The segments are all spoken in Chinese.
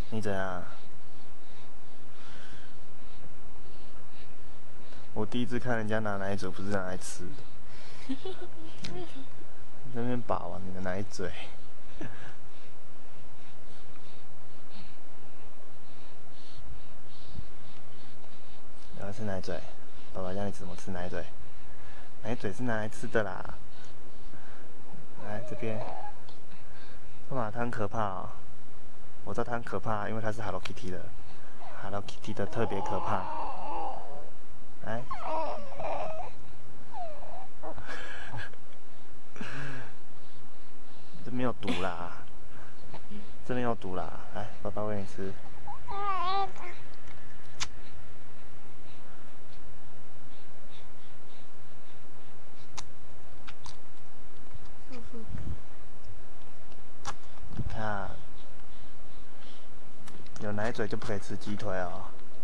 你怎样？我第一次看人家拿奶嘴，不是拿来吃的。你在那边把玩你的奶嘴。你要吃奶嘴？爸爸教你怎么吃奶嘴。奶嘴是拿来吃的啦。来这边。干嘛？它很可怕哦。我知道它很可怕，因为它是 Hello Kitty 的。Hello Kitty 的特别可怕。来。这没有毒啦，这没有毒啦。来，爸爸喂你吃。看，有奶嘴就不可以吃鸡腿哦。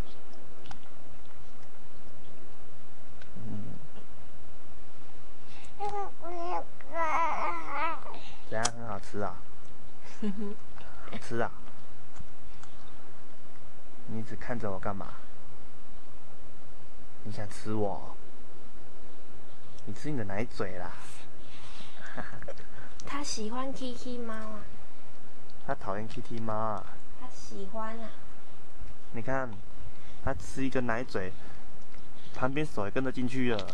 怎样很好吃啊？好吃啊？你一直看着我干嘛？你想吃我？你吃你的奶嘴啦！ 他喜欢 Kiki 猫啊。 他讨厌 Kitty 猫啊。 他喜欢啊。 你看，他吃一个奶嘴，旁边手也跟着进去了。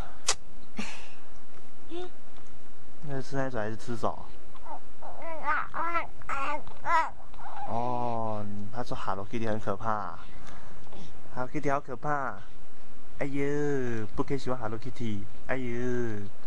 那是吃奶嘴还是吃手？哦，他说 Hello Kitty 很可怕。Hello Kitty 好可怕。哎呦，不可以喜欢 Hello Kitty。哎呦。